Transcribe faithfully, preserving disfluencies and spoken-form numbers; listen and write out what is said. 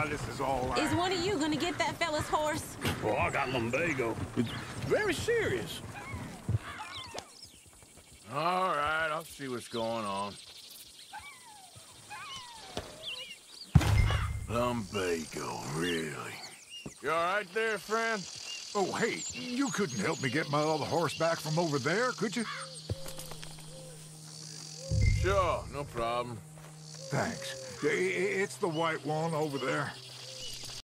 this is all right. Is one of you gonna get that fella's horse? Well, I got lumbago. It's very serious. All right, I'll see what's going on. Lumbago, really? You all right there, friend? Oh, hey, you couldn't help me get my other horse back from over there, could you? Sure, no problem. Thanks. I- I- It's the white one over there.